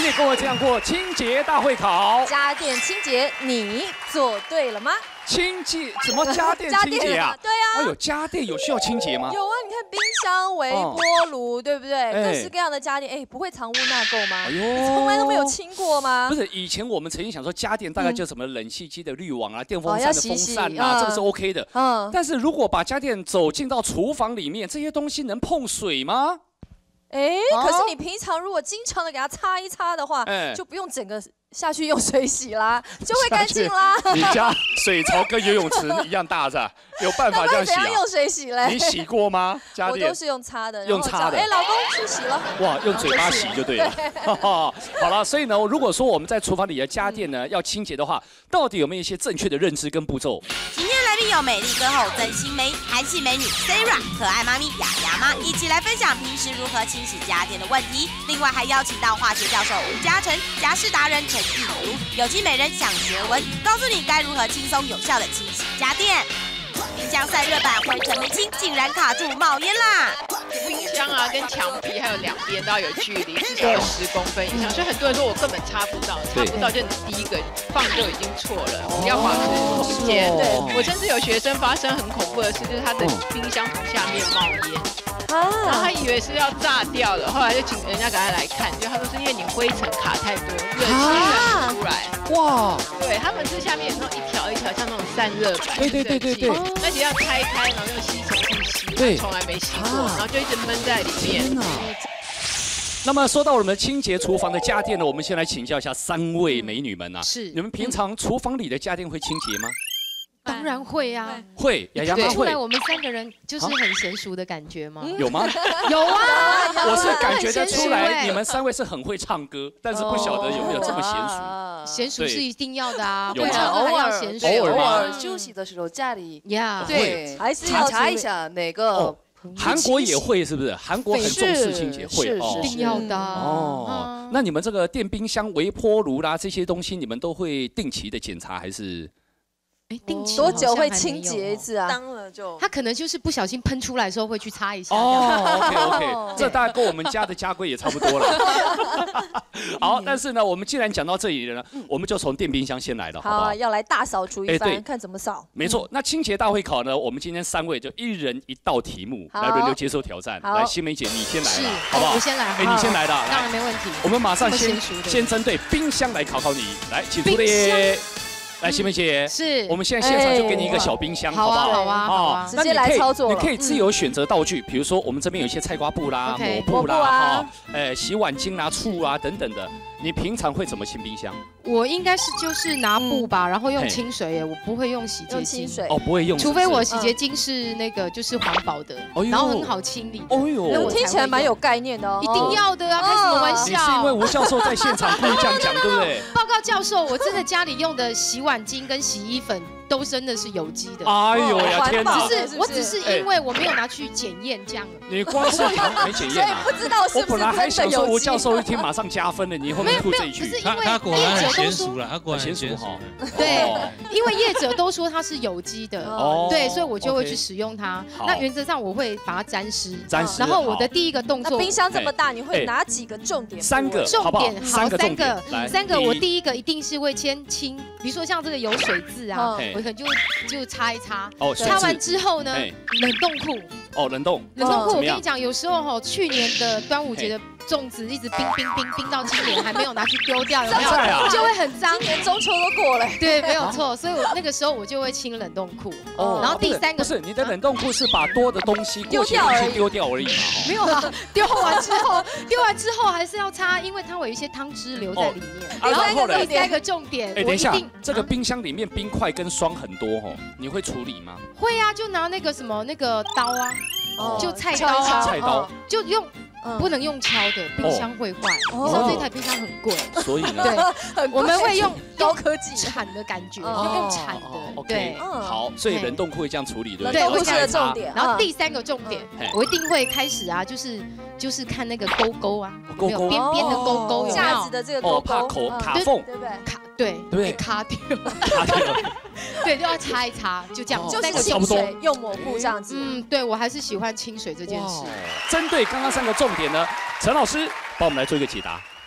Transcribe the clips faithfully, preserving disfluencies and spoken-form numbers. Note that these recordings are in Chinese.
天跟我这样过清洁大会考。 家电清洁，你做对了吗？ 清洁什么家电清洁啊？ 对啊。 哎呦，家电有需要清洁吗？ 有啊，你看冰箱、微波炉，对不对？各式各样的家电，哎，不会藏污纳垢吗？哎呦，从来都没有清过吗？ 不是，以前我们曾经想说家电大概就什么冷气机的滤网啊、电风扇的风扇啊，这个是 OK 的。嗯。但是如果把家电走进到厨房里面，这些东西能碰水吗？ 哎，可是你平常如果经常的给它擦一擦的话，就不用整个下去用水洗啦，就会干净啦。 你家水槽跟游泳池一样大是吧？有办法这样洗啊？ 用水洗嘞？ 你洗过吗？家电我都是用擦的， 用擦的。 哎，老公去洗了。 哇，用嘴巴洗就对了。好了，所以呢，如果说我们在厨房里的家电呢要清洁的话，到底有没有一些正确的认知跟步骤？ 今天来宾有美丽歌后曾心湄、韩系美女 Sarah、可爱妈咪雅雅妈，一起来分享平时如何清洗家电的问题。另外还邀请到化学教授吴嘉诚、家事达人陈义如、有机美人想学文，告诉你该如何轻松有效的清洗家电。 冰箱散热板灰尘没清，竟然卡住冒烟啦！ 冰箱啊，跟墙皮还有两边都要有距离，至少有十公分以上。所以很多人说我根本擦不到，擦不到就你第一个放就已经错了。我们要保持空间。对，我甚至有学生发生很恐怖的事，就是他的冰箱从下面冒烟，然后他以为是要炸掉了，后来就请人家赶快来看，就他说是因为你灰尘卡太多，热气传出来。哇！对，他们是下面有那种一条一条像那种散热板， 对对对对对。 而且要拆开，然后用吸尘器吸，对，从来没吸过，然后就一直闷在里面。 那么说到我们清洁厨房的家电呢，我们先来请教一下三位美女们啊，是你们平常厨房里的家电会清洁吗？ 当然会啊， 会，雅雅妈会。 出来我们三个人就是很娴熟的感觉吗？ 有吗？ 有啊， 我是感觉得出来，你们三位是很会唱歌，但是不晓得有没有这么娴熟。 娴熟是一定要的啊， 会唱歌还要娴熟。 偶尔休息的时候家里呀， 对，还是要查一下哪个。 韩国也会是不是？韩国很重视清洁，会哦，一定要的哦。那你们这个电冰箱、微波炉啦这些东西，你们都会定期的检查还是？ 哎，定期多久会清洁一次啊？ 当了就他可能就是不小心喷出来的时候会去擦一下。 哦 ，OK OK， 这大概跟我们家的家规也差不多了。好，但是呢，我们既然讲到这里了呢，我们就从电冰箱先来了，好不好？ 要来大扫除一番，看怎么扫。 没错，那清洁大会考呢，我们今天三位就一人一道题目来轮流接受挑战。来，心湄姐你先来了，好不好？ 我先来。 哎，你先来的， 当然没问题。 我们马上先先针对冰箱来考考你，来，请出列。 来，心湄姐， 是我们现在现场就给你一个小冰箱，好不好？ 好啊，好啊， 直接来操作。 你可以自由选择道具，比如说我们这边有一些菜瓜布啦、抹布啦、哈，呃，洗碗巾啦、醋啊等等的。你平常会怎么清冰箱？ 我应该是就是拿布吧，然后用清水耶，我不会用洗洁精。 哦，不会用， 除非我洗洁精是那个就是环保的，然后很好清理。 哦呦， 我听起来蛮有概念的哦。 一定要的啊，开什么玩笑？ 你是因为吴教授在现场故意这样讲，对不对？ 报告教授，我真的家里用的洗碗巾跟洗衣粉。 都真的是有机的。 哎呦呀，天哪！ 只是我只是因为我没有拿去检验这样。 你光是没检验啊？ 不知道是不是真的有机。 我本来还想说吴教授一听马上加分了，你后面吐这一句。 他他果然很娴熟了，他果然娴熟哈。 对，因为业者都说它是有机的，对，所以我就会去使用它。那原则上我会把它沾湿。 沾湿。 然后我的第一个动作， 那冰箱这么大，你会哪几个重点？ 三个， 重点好，三个，三个。我第第一个一定是会先清，比如说像这个有水渍啊，我可能就就擦一擦。哦，擦完之后呢，冷冻库。 哦，冷冻。 冷冻库，我跟你讲，有时候哈，去年的端午节的。 粽子一直冰冰冰冰到今年还没有拿去丢掉，有没有？就会很脏。 今年中秋都过了。 对，没有错。所以我那个时候我就会清冷冻库。哦。然后第三个不是你的冷冻库是把多的东西过期东西丢掉而已嘛？ 没有啊，丢完之后，丢完之后还是要擦，因为它会有一些汤汁留在里面。然后第三个重点， 哎，等一下，这个冰箱里面冰块跟霜很多哦，你会处理吗？ 会啊，就拿那个什么那个刀啊，就菜刀啊， 菜刀就用。 不能用敲的，冰箱会坏。你知道这台冰箱很贵， 所以呢， 对，我们会用高科技铲的感觉，用用铲的。 对，好，所以冷冻库会这样处理，对不对？ 冷冻库是重点。 然后第三个重点，我一定会开始啊，就是就是看那个勾勾啊， 勾勾边边的勾勾有没有？ 架子的这个勾勾， 怕口卡缝， 对不对？ 卡对对不对？ 卡掉， 卡掉， 对，就要擦一擦，就这样， 就是清水用抹布这样子。 嗯，对我还是喜欢清水这件事。 针对刚刚三个重点呢，陈老师帮我们来做一个解答。 其实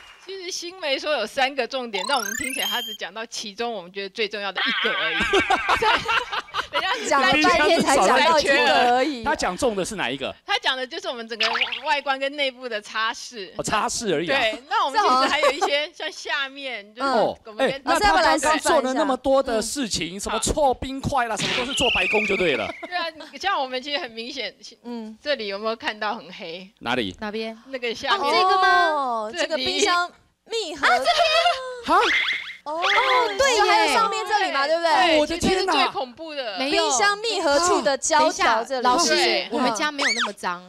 实新梅说有三个重点，但我们听起来他只讲到其中我们觉得最重要的一个而已。人家讲了半天才讲到一个而已。 他讲中的是哪一个？ 他讲的就是我们整个外观跟内部的擦拭。 哦，擦拭而已。 对，那我们其实还有一些像下面，就是我们跟那他刚刚做了那么多的事情，什么搓冰块啦，什么都是做白工就对了。 对啊，像我们其实很明显，嗯，这里有没有看到很黑？ 哪里？ 哪边？ 那个下面。 这个吗？这个冰箱密合。啊，这边。 哈。 哦，对耶，还有上面这里嘛，对不对？ 我的天哪， 最恐怖的， 冰箱密合处的胶条这里。 老师，我们家没有那么脏。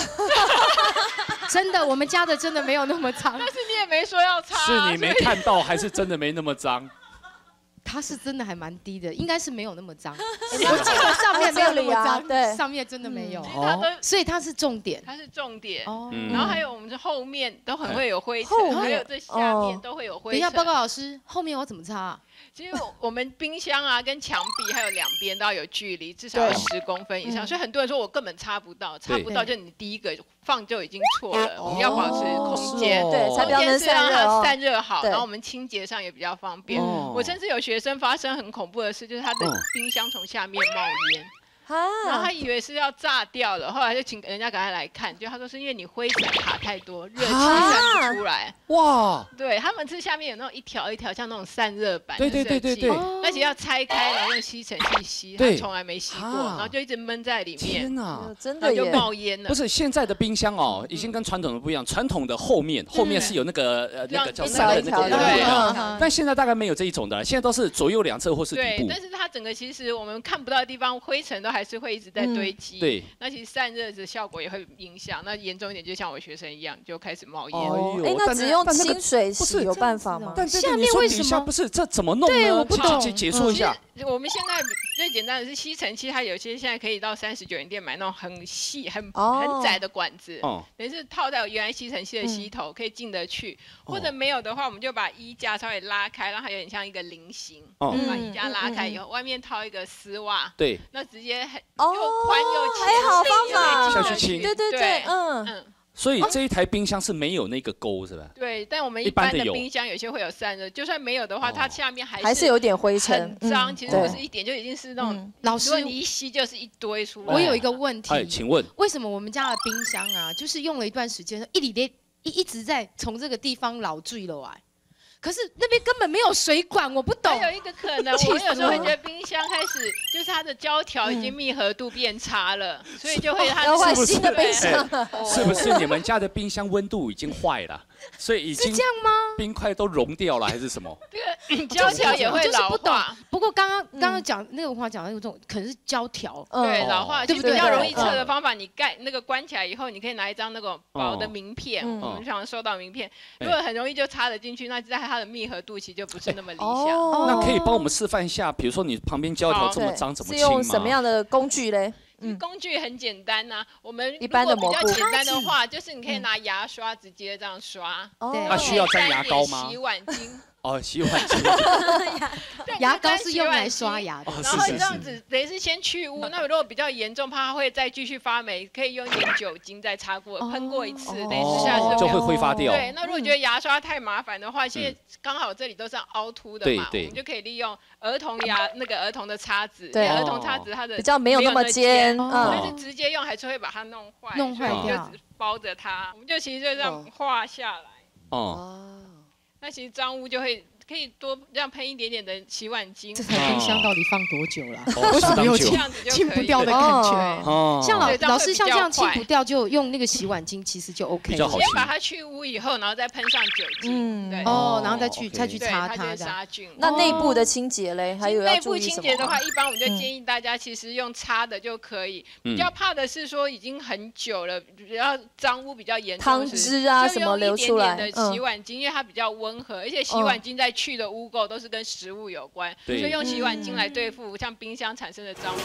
真的，我们家的真的没有那么脏。 但是你也没说要擦。 是你没看到，还是真的没那么脏？ 它是真的还蛮低的，应该是没有那么脏。我记得上面没有那么脏，对，上面真的没有。哦，所以它是重点。 它是重点。哦。然后还有我们这后面都很会有灰尘，还有这下面都会有灰尘。 等一下，报告老师，后面我怎么擦？ 其实我们冰箱啊，跟墙壁还有两边都要有距离，至少要十公分以上。所以很多人说我根本擦不到，擦不到就你第一个放就已经错了。我们要保持空间， 对，才比较能散热， 让它散热好，然后我们清洁上也比较方便。我甚至有学生发生很恐怖的事，就是他的冰箱从下面冒烟。然后他以为是要炸掉了，后来就请人家赶快来看，就他说是因为你灰尘卡太多，热气散不出来。哇！对，他们是下面有那种一条一条像那种散热板的设计，对对对对对，而且要拆开然后用吸尘器吸，他从来没吸过，然后就一直闷在里面。天哪， 真的就冒烟了。 不是现在的冰箱哦，已经跟传统的不一样，传统的后面后面是有那个呃那个叫散热那个对，但现在大概没有这一种的，现在都是左右两侧或是底部。 对，但是它整个其实我们看不到的地方，灰尘都还是会一直在堆积。对，那其实散热的效果也会影响。那严重一点，就像我学生一样，就开始冒烟。 哎，那只用清水洗有办法吗？ 但下面为什么不是？这怎么弄呢？ 对，我不懂。 解解说一下。 我们现在最简单的是吸尘器，它有些现在可以到三十九元店买那种很细、很很窄的管子，等于是套在原来吸尘器的吸头，可以进得去。或者没有的话，我们就把衣架稍微拉开，让它有点像一个菱形。把衣架拉开以后，外面套一个丝袜。对。那直接很又宽又轻， 还好方法下去清。 对对对，嗯嗯。 所以这一台冰箱是没有那个钩，是吧？ 对，但我们一般的冰箱有些会有散热，就算没有的话，它下面还是还是有点灰尘， 很脏。其实不是一点，就已经是那种老师，你一吸就是一堆出来。 我有一个问题， 哎，请问为什么我们家的冰箱啊，就是用了一段时间，一里连一一直在从这个地方老坠了来？可是那边根本没有水管，我不懂。 还有一个可能，我有时候会觉得冰箱开始就是它的胶条已经密合度变差了，所以就会它要换新的冰箱。 是不是你们家的冰箱温度已经坏了，所以已经是这样吗？ 冰块都融掉了还是什么？ 这个胶条也会老化。 不过刚刚刚刚讲那个话讲的那种可能是胶条， 对老化，对不对？比较容易测的方法，你盖那个关起来以后，你可以拿一张那个薄的名片，我们常常收到名片，如果很容易就插得进去，那在它的密合度其实就不是那么理想。 那可以帮我们示范一下，比如说你旁边胶条这么脏，怎么清吗？ 是用什么样的工具嘞？ 嗯，工具很简单呐。我们一般的比较简单的话，就是你可以拿牙刷直接这样刷。 对，那需要沾牙膏吗？ 洗碗巾。 哦，洗碗巾。 牙膏是用来刷牙的。 然后这样子等于是先去污。那如果比较严重，怕它会再继续发霉，可以用一点酒精再擦过、喷过一次，等于是下次就会挥发掉。 对，那如果觉得牙刷太麻烦的话，现在刚好这里都是凹凸的嘛，我们就可以利用儿童牙那个儿童的叉子。对，儿童叉子它的比较没有那么尖， 但是直接用还是会把它弄坏， 弄坏掉， 就只包着它，我们就其实就这样画下来。哦，那其实脏污就会。可以多这样喷一点点的洗碗精。 这台冰箱到底放多久了？为什么有清不掉的感觉？像老老师像这样清不掉，就用那个洗碗精，其实就 OK。 先把它去污以后，然后再喷上酒精。对哦，然后再去再去擦它， 杀菌。 那内部的清洁嘞，还有要注意什么？ 内部清洁的话，一般我们就建议大家其实用擦的就可以。比较怕的是说已经很久了，比较脏污比较严重， 汤汁啊什么流出来的洗碗精，因为它比较温和，而且洗碗精在去的污垢都是跟食物有关，所以用洗碗精来对付像冰箱产生的脏污。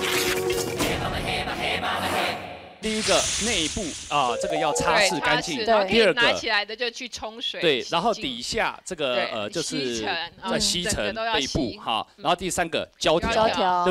第一个内部啊，这个要擦拭干净。 第二个拿起来的就去冲水。 对，然后底下这个呃就是在吸尘背部哈，然后第三个胶条，对不对？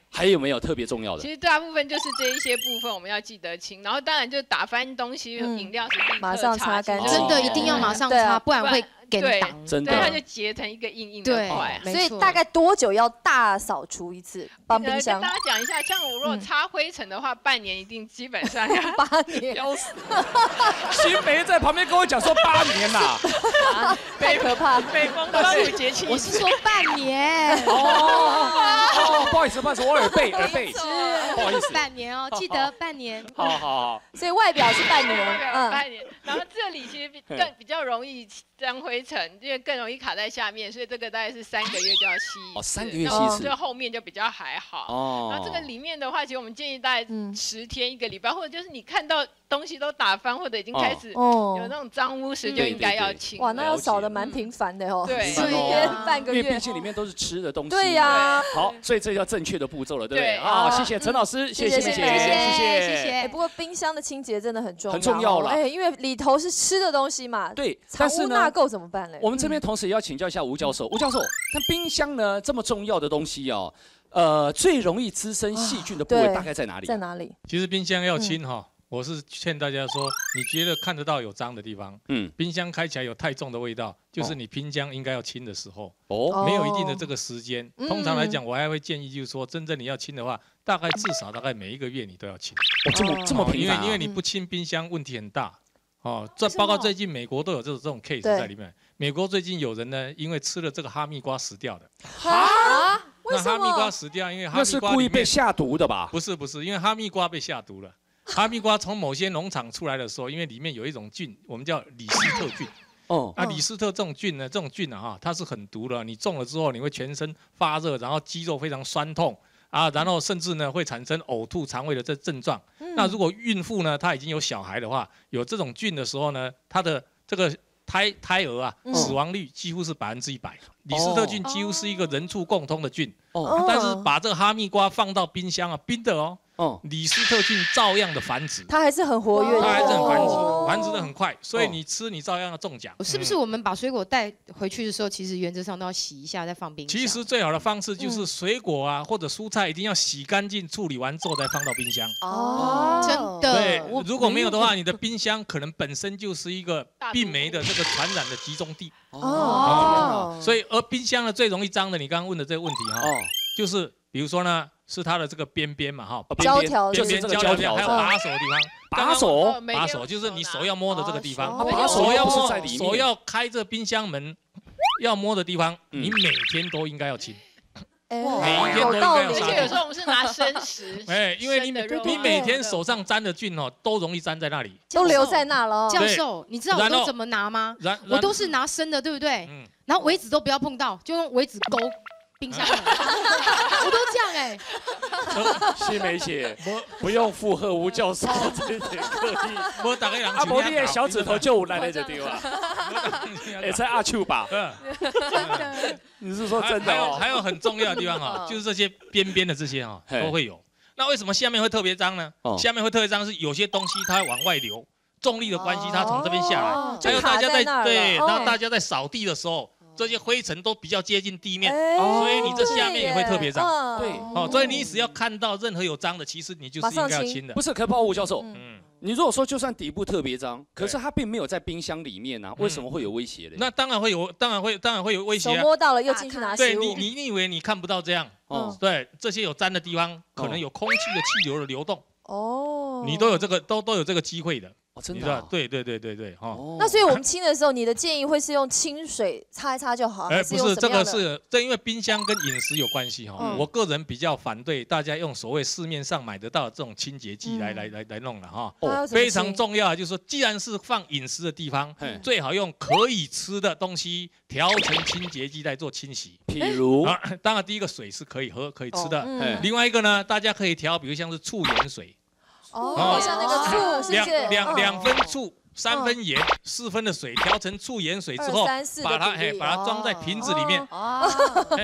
还有没有特别重要的？ 其实大部分就是这一些部分我们要记得清，然后当然就打翻东西，饮料是立刻马上擦干， 真的一定要马上擦，不然会。 对， 真的， 对，它就结成一个硬硬的块。 所以大概多久要大扫除一次？帮冰箱。 跟大家讲一下，像我如果擦灰尘的话，半年一定基本上要八年。 要死！新梅在旁边跟我讲说八年呐， 太可怕。 每逢端午节气， 我是说半年。 哦，不好意思，不好意思，我耳背耳背，不好意思。 半年哦，记得半年。 好好好。 所以外表是半年， 嗯，半年。然后这里其实更比较容易沾灰。层，因为更容易卡在下面，所以这个大概是三个月就要吸一次。 哦，三个月吸一次。 这后面就比较还好。哦。然后这个里面的话，其实我们建议大概十天一个礼拜，或者就是你看到东西都打翻，或者已经开始有那种脏污时，就应该要清。 哇，那要扫的蛮频繁的哦。 对， 十天半个月。 因为毕竟里面都是吃的东西。 对呀。 好，所以这叫正确的步骤了，对不对？啊，谢谢陈老师，谢谢谢谢谢谢谢谢。不过冰箱的清洁真的很重要， 很重要了。 哎，因为里头是吃的东西嘛。 对， 藏污纳垢怎么办嘞？ 我们这边同时也要请教一下吴教授。吴教授，那冰箱呢这么重要的东西哦，呃，最容易滋生细菌的部位大概在哪里？ 在哪里？ 其实冰箱要清哈，我是劝大家说，你觉得看得到有脏的地方，嗯，冰箱开起来有太重的味道，就是你冰箱应该要清的时候。哦，没有一定的这个时间。通常来讲，我还会建议就是说，真正你要清的话，大概至少大概每一个月你都要清。 哦，这么这么频繁， 因为因为你不清冰箱问题很大。哦，这包括最近美国都有这种这种 case 在里面。美国最近有人呢，因为吃了这个哈密瓜死掉的。 啊？为什么？ 那哈密瓜死掉，因为哈密瓜那是故意被下毒的吧？ 不是不是，因为哈密瓜被下毒了。哈密瓜从某些农场出来的时候，因为里面有一种菌，我们叫李斯特菌。哦。那李斯特这种菌呢，这种菌啊哈，它是很毒的。你中了之后，你会全身发热，然后肌肉非常酸痛。啊，然后甚至呢会产生呕吐、肠胃的这症状。嗯、那如果孕妇呢，她已经有小孩的话，有这种菌的时候呢，她的这个胎胎儿啊，嗯、死亡率几乎是百分之一百。李斯特菌几乎是一个人畜共通的菌。哦。但是把这个哈密瓜放到冰箱啊，冰的哦。哦，李斯特菌照样的繁殖， 它还是很活跃， 它还是很繁殖，繁殖的很快，所以你吃你照样要中奖。 是不是我们把水果带回去的时候，其实原则上都要洗一下再放冰箱？ 其实最好的方式就是水果啊或者蔬菜一定要洗干净、处理完之后再放到冰箱。哦， 真的。 对，如果没有的话，你的冰箱可能本身就是一个病媒的这个传染的集中地。哦，所以而冰箱呢最容易脏的，你刚刚问的这个问题哈，就是。比如说呢，是它的这个边边嘛，哈， 胶条， 边边胶条，还有把手的地方， 把手， 把手就是你手要摸的这个地方， 把手要摸在里面， 手要开着冰箱门要摸的地方，你每天都应该要清，每一天都应该要擦。 而且有时候我们是拿生食， 哎，因为你你每天手上沾的菌哦，都容易沾在那里， 都留在那了。 教授，你知道我都怎么拿吗？我都是拿生的，对不对？然后围子都不要碰到，就用围子勾。冰箱，我都这样哎。 新梅姐，不用附和吴教授这点刻意。 我打个两阿伯，你的小指头就有来在这地方。也在阿丘吧？你是说真的？ 还有还有很重要的地方啊，就是这些边边的这些啊都会有。那为什么下面会特别脏呢？下面会特别脏是有些东西它会往外流，重力的关系它从这边下来，还有大家在对，然后大家在扫地的时候。这些灰尘都比较接近地面，所以你这下面也会特别脏。对，哦，所以你只要看到任何有脏的，其实你就是应该要清的。 不是，可不，吴教授，嗯，你如果说就算底部特别脏，可是它并没有在冰箱里面啊，为什么会有威胁呢？ 那当然会有，当然会，当然会有威胁。 手摸到了又进去拿食物。 对你，你你以为你看不到这样？哦，对，这些有沾的地方，可能有空气的气流的流动。哦，你都有这个，都都有这个机会的。 哦，真的、啊， 对对对对对，哈、 哦。那所以我们清的时候，你的建议会是用清水擦一擦就好，还是用什么样的？ 不是，这个是这因为冰箱跟饮食有关系哈。嗯、我个人比较反对大家用所谓市面上买得到的这种清洁剂来、嗯、来来来弄了哈。哦，非常重要，就是说，既然是放饮食的地方，嗯、最好用可以吃的东西调成清洁剂来做清洗。 譬如， 啊、当然第一个水是可以喝可以吃的，哦嗯、另外一个呢，大家可以调，比如像是醋盐水。 哦，像那个醋，是不是？ 两两两分醋，三分盐，四分的水，调成醋盐水之后，把它哎把它装在瓶子里面。哦，哎，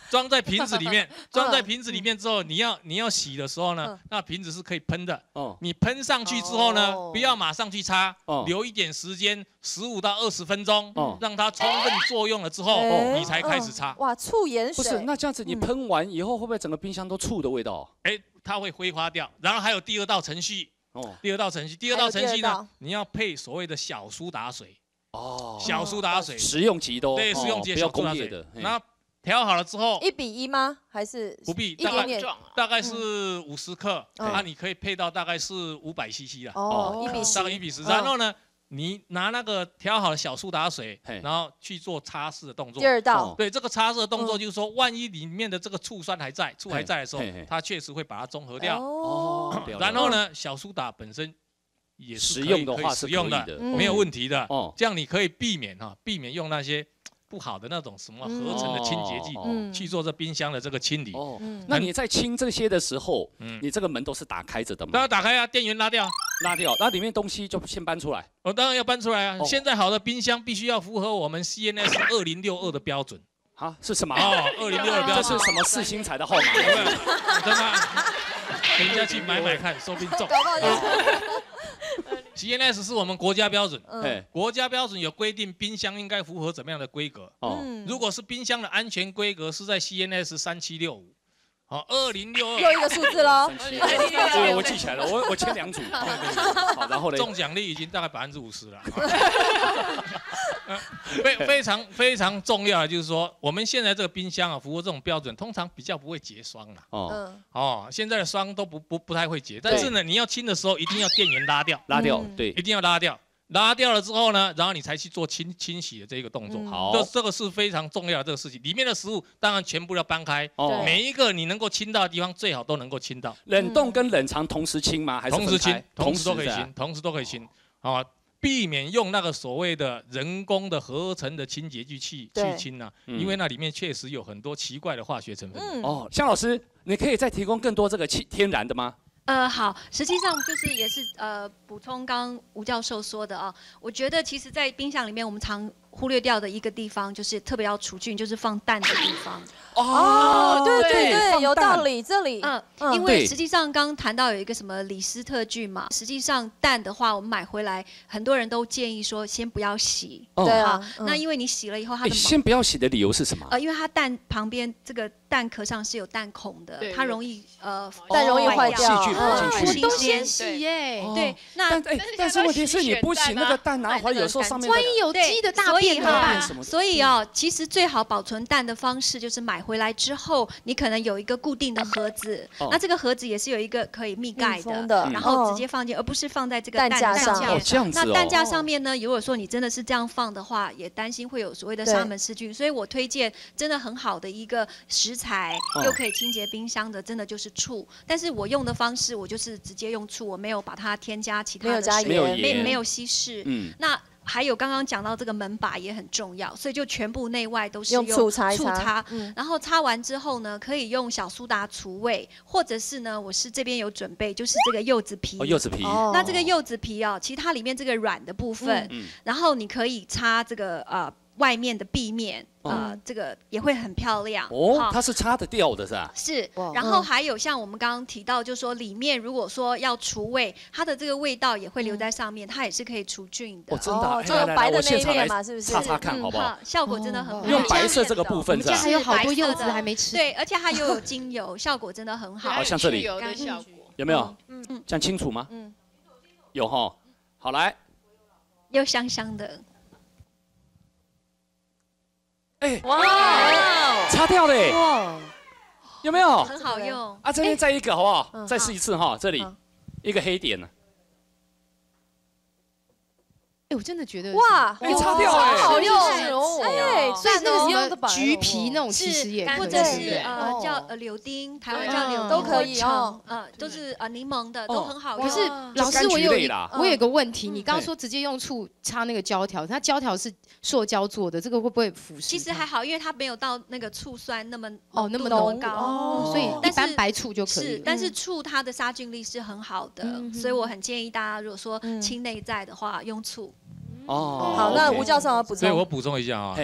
装在瓶子里面，装在瓶子里面之后，你要你要洗的时候呢，那瓶子是可以喷的。哦，你喷上去之后呢，不要马上去擦，留一点时间，十五到二十分钟，让它充分作用了之后，你才开始擦。 哇，醋盐水。 不是，那这样子你喷完以后，会不会整个冰箱都醋的味道？ 哎，它会挥发掉。然后还有第二道程序。哦，第二道程序，第二道程序呢，你要配所谓的小苏打水。哦，小苏打水， 食用级都对，食用级的小苏打水。然后调好了之后， 一比一吗？还是不必？ 一点点， 大概是五十克，那你可以配到大概是五百 C C 啦。 哦，一比十， 大概一比十。然后呢，你拿那个调好的小苏打水，然后去做擦拭的动作。 第二道， 对，这个擦拭的动作就是说，万一里面的这个醋酸还在，醋还在的时候，它确实会把它中和掉。哦，然后呢，小苏打本身。也是食用的话是使用的，没有问题的。哦，这样你可以避免哈，避免用那些不好的那种什么合成的清洁剂去做这冰箱的这个清理。哦， 那你在清这些的时候，你这个门都是打开着的吗？ 当然打开啊，电源拉掉， 拉掉，那里面东西就先搬出来。 哦，当然要搬出来啊。现在好的冰箱必须要符合我们 C N S 二零六二的标准。 啊，是什么？ 哦，二零六二标准。 这是什么四星彩的号码？ 真的，人家去买买看，说不定中。C N S 是我们国家标准，嗯，国家标准有规定冰箱应该符合怎么样的规格？哦，如果是冰箱的安全规格是在 C N S 三七六五，好，二零六二又一个数字喽。 对，我记起来了，我我签两组。好，然后呢？ 中奖率已经大概百分之五十了。非非常非常重要的就是说，我们现在这个冰箱啊，符合这种标准，通常比较不会结霜啦。哦哦，现在的霜都不不不太会结，但是呢，你要清的时候一定要电源拉掉， 拉掉，对， 一定要拉掉。拉掉了之后呢，然后你才去做清清洗的这个动作。好，这这个是非常重要的这个事情。里面的食物当然全部要搬开，哦，每一个你能够清到的地方，最好都能够清到。 冷冻跟冷藏同时清吗？还是同时清？同时都可以清，同时都可以清。啊。避免用那个所谓的人工的合成的清洁剂去去清啊，因为那里面确实有很多奇怪的化学成分。嗯、 哦，向老师，你可以再提供更多这个天然的吗？ 呃，好，实际上就是也是呃补充刚刚吴教授说的啊，我觉得其实，在冰箱里面我们常忽略掉的一个地方，就是特别要除菌，就是放蛋的地方。 哦，对对对，有道理。这里， 嗯，因为实际上刚刚谈到有一个什么李斯特菌嘛，实际上蛋的话，我们买回来，很多人都建议说先不要洗。 对啊， 那因为你洗了以后，它的先不要洗的理由是什么？ 呃，因为它蛋旁边这个蛋壳上是有蛋孔的，它容易呃蛋容易坏掉， 细菌跑进去。 都先洗耶。 对，那但但是问题是你不洗那个蛋拿回来，有时候上面万一有鸡的大便怎么办？ 所以啊，其实最好保存蛋的方式就是买回来之后，你可能有一个固定的盒子，那这个盒子也是有一个可以密盖的，然后直接放进，而不是放在这个蛋架上面。 这样子哦。 那蛋架上面呢，如果说你真的是这样放的话，也担心会有所谓的沙门氏菌，所以我推荐真的很好的一个食材，又可以清洁冰箱的，真的就是醋。但是我用的方式，我就是直接用醋，我没有把它添加其他的水， 没有没没有稀释。嗯，那。还有刚刚讲到这个门把也很重要，所以就全部内外都是用醋擦， 醋擦，然后擦完之后呢，可以用小苏打除味，或者是呢，我是这边有准备，就是这个柚子皮。 哦，柚子皮。 那这个柚子皮哦，其实它里面这个软的部分，嗯、然后你可以擦这个呃外面的壁面。呃，这个也会很漂亮哦，它是擦得掉的是吧？ 是，然后还有像我们刚刚提到，就是说里面如果说要除味，它的这个味道也会留在上面，它也是可以除菌的。 哦，真的， 就白的那一面嘛，是不是？ 擦擦看好不好？ 效果真的很好。 用白色这个部分， 这还有好多柚子还没吃。 对，而且它又有精油，效果真的很好。 好像这里有没有？ 嗯嗯，这样清楚吗？嗯，有哈。好来， 又香香的。 哎，哇，擦掉嘞，哇，有没有？ 很好用啊！这边再一个好不好？再试一次哈，这里一个黑点呢。 哎，我真的觉得哇， 哎，擦掉哎， 好用哎， 所以那个什么橘皮那种其实也可以， 或者是呃叫呃柳丁，台湾叫柳丁都可以哦， 呃都是呃柠檬的都很好用。 可是老师，我有我有个问题，你刚刚说直接用醋擦那个胶条，它胶条是塑胶做的，这个会不会腐蚀？ 其实还好，因为它没有到那个醋酸那么哦那么浓高，所以一般白醋就可以。 是，但是醋它的杀菌力是很好的，所以我很建议大家，如果说清内在的话，用醋。 哦，好，那吴教授要补充。 所以我补充一下啊，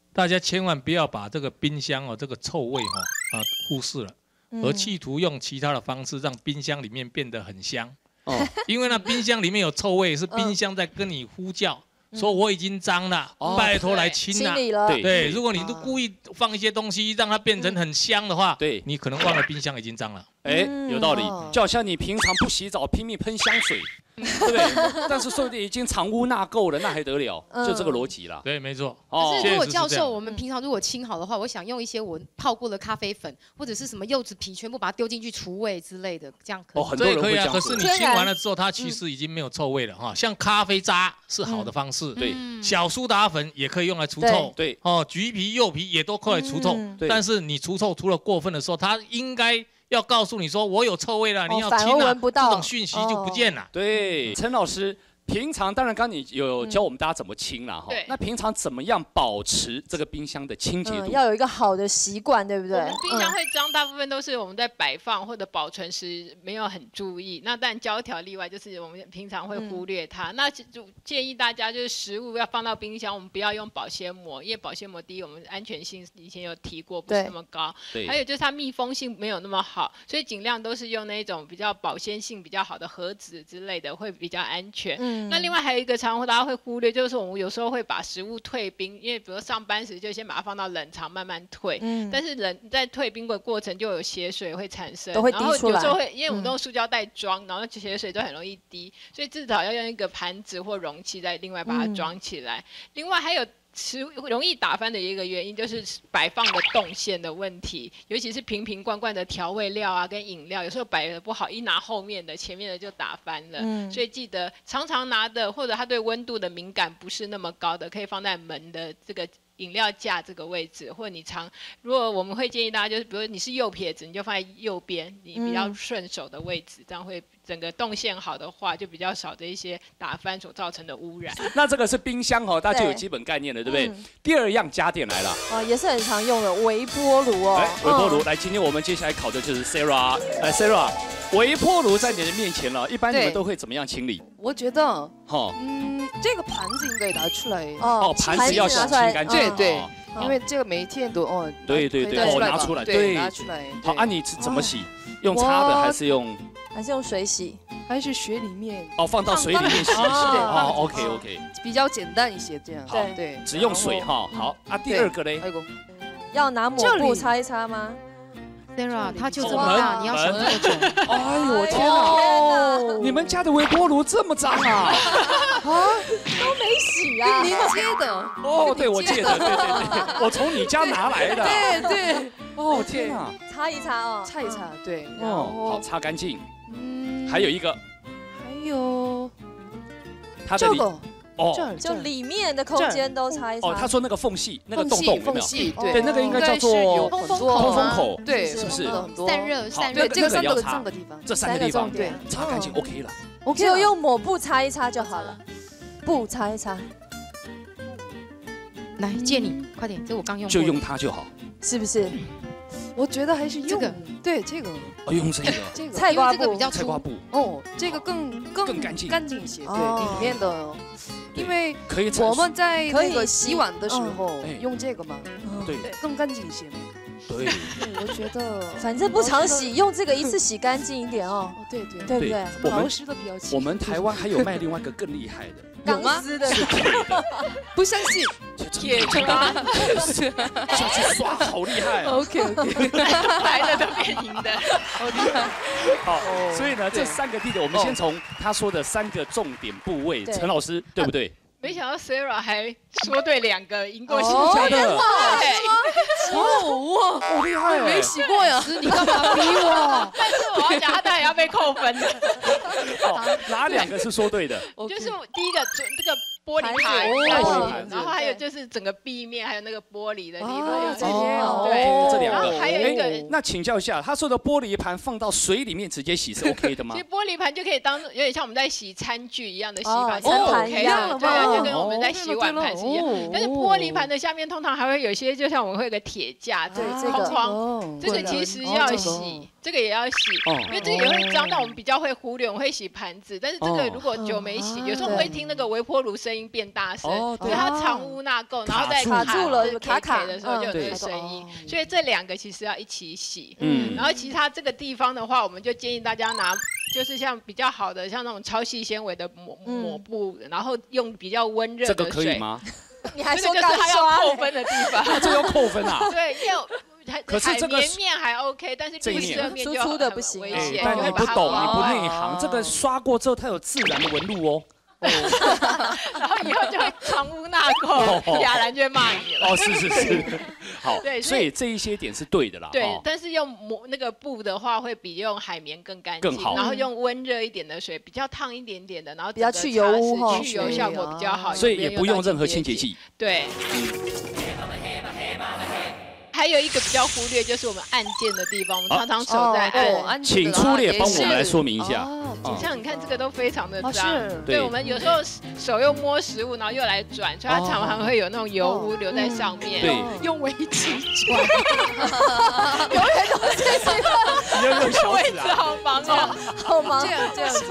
大家千万不要把这个冰箱哦这个臭味哈啊忽视了，而企图用其他的方式让冰箱里面变得很香。哦，因为那冰箱里面有臭味，是冰箱在跟你呼叫。说我已经脏了，哦、拜托来清啦。 清理了。 对对，如果你都故意放一些东西让它变成很香的话，对，你可能忘了冰箱已经脏了。 哎，有道理，就好像你平常不洗澡，拼命喷香水，对不对？但是说不定已经藏污纳垢了，那还得了？就这个逻辑啦。 对，没错。 可是如果教授，我们平常如果清好的话，我想用一些我泡过的咖啡粉或者是什么柚子皮，全部把它丢进去除味之类的，这样可以。 哦，很多人会这样。 可是你清完了之后，它其实已经没有臭味了哈。像咖啡渣是好的方式，对。小苏打粉也可以用来除臭，对。哦，橘皮、柚皮也都可以除臭，但是你除臭除了过分的时候，它应该。要告诉你说我有臭味了，你要清啊，这种讯息就不见了。 对，陈老师，平常当然刚你有教我们大家怎么清了哈，那平常怎么样保持这个冰箱的清洁度？ 要有一个好的习惯，对不对？ 冰箱会脏，大部分都是我们在摆放或者保存时没有很注意。那但胶条例外，就是我们平常会忽略它。那就建议大家就是食物要放到冰箱，我们不要用保鲜膜，因为保鲜膜第一我们安全性以前有提过不是那么高，还有就是它密封性没有那么好，所以尽量都是用那种比较保鲜性比较好的盒子之类的会比较安全。嗯、那另外还有一个常大家会忽略，就是我们有时候会把食物退冰，因为比如上班时就先把它放到冷藏慢慢退，嗯、但是冷在退冰的过程就有血水会产生， 都会滴出来。 然后有时候会因为我们都用塑胶袋装，然后血水都很容易滴，所以至少要用一个盘子或容器再另外把它装起来。嗯、另外还有。食物容易打翻的一个原因就是摆放的动线的问题，尤其是瓶瓶罐罐的调味料啊跟饮料，有时候摆的不好，一拿后面的前面的就打翻了。嗯、所以记得常常拿的，或者它对温度的敏感不是那么高的，可以放在门的这个饮料架这个位置，或者你常如果我们会建议大家就是，比如你是右撇子，你就放在右边，你比较顺手的位置，嗯、这样会。整个动线好的话，就比较少的一些打翻所造成的污染。 那这个是冰箱哦，大家就有基本概念了，对不对？嗯、第二样家电来了， 哦，也是很常用的微波炉哦。 微波炉，来，今天我们接下来考的就是 Sarah， 来 Sarah， 微波炉在你的面前了，一般你们都会怎么样清理？ 我觉得，哈，嗯，这个盘子应该拿出来。 哦，盘子要洗清干净。 对对，因为这个每天都哦。 对对对，哦，拿出来，对， 拿出来。 好，啊，你怎么洗？用擦的还是用？ 还是用水洗， 还是水里面？ 哦，放到水里面洗一洗。哦 ，OK OK， 比较简单一些这样。 对对，只用水哈。好啊，第二个嘞， 要拿抹布擦一擦吗 ？Sarah， 它就这么大，你要想这么久。 哎呦我天哪！你们家的微波炉这么脏啊？ 啊，都没洗啊？ 您接的？ 哦，对，我借的，对对对，我从你家拿来的。 对对。 哦天哪！ 擦一擦哦， 擦一擦，对。 哦，好，擦干净。嗯，还有一个， 还有它的里哦，就里面的空间都擦一擦。 哦，他说那个缝隙，那个洞洞缝隙， 对，那个应该叫做通风口， 通风口， 对， 是不是？ 散热，散热， 这个三个三个地方， 这三个地方，对，擦干净 OK 了。 只有用抹布擦一擦就好了，布擦一擦。 来，借你，快点，这我刚用过， 就用它就好， 是不是？ 我觉得还是这个， 对这个， 哦，用这个， 这个菜瓜布比较菜瓜布， 哦，这个更更更干净， 干净一些，对，里面的，因为可以我们在那个洗碗的时候用这个嘛， 对， 更干净一些嘛。 对， 我觉得反正不常洗，用这个一次洗干净一点哦。 对对对不对？ 我们的比较轻。 我们台湾还有卖另外一个更厉害的， 钢丝的， 不相信？ 铁刷， 下去刷好厉害。 OK OK， 来了都变赢的， 好厉害。 好，所以呢，这三个地点，我们先从他说的三个重点部位，陈老师对不对？ 没想到 Sarah 还说对两个，赢过新加的。 哦哇，好厉害！没洗过呀， 你干嘛逼我？ 但是我要讲，他当然要被扣分的。 哪两个是说对的？ 就是第一个，这个玻璃盘，然后还有就是整个壁面，还有那个玻璃的地方。 哦， 对， 这两个。 还有一个， 那请教一下，他说的玻璃盘放到水里面直接洗是 OK 的吗？ 其实玻璃盘就可以当有点像我们在洗餐具一样的洗法，是 OK 一样的，对啊，就跟我们在洗碗盘是一样。但是玻璃盘的下面通常还会有一些，就像我们会有个铁架，对，框框，这个其实要洗。 这个也要洗，因为这个也会脏，但我们比较会忽略，我们会洗盘子。但是这个如果久没洗，有时候我们会听那个微波炉声音变大声，对，它藏污纳垢，然后在卡住了卡卡的时候就有这个声音。所以这两个其实要一起洗。嗯，然后其他这个地方的话，我们就建议大家拿，就是像比较好的，像那种超细纤维的抹抹布，然后用比较温热的水。 这个可以吗？ 你还说就是它要扣分的地方， 这个要扣分啊？ 对，因为。 可是这个棉面还 OK， 但是绿色面就粗粗的不行。 但你不懂，你不内行，这个刷过之后它有自然的纹路哦。 然后以后就会藏污纳垢，雅兰就会骂你了。 哦，是是是，好，对，所以这一些点是对的啦。 对，但是用抹那个布的话，会比用海绵更干净， 更好。 然后用温热一点的水，比较烫一点点的，然后比较去油污， 去油效果比较好。 所以也不用任何清洁剂。 对。还有一个比较忽略，就是我们按键的地方，我们常常手在按。 请出列帮我们来说明一下。 像你看这个都非常的脏，对，我们有时候手又摸食物，然后又来转，所以它常常会有那种油污留在上面。 对， 用围棋转， 永远都是这个。 用位置好忙哦， 好忙， 这样这样子。